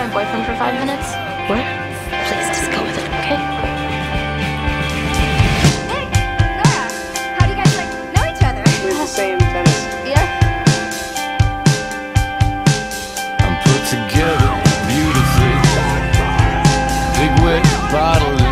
my boyfriend for 5 minutes? What? Please, just go with it, okay? Hey, Nora! How do you guys, know each other? We're the same tennis. Yeah? I'm put together beautifully. Big wet bottle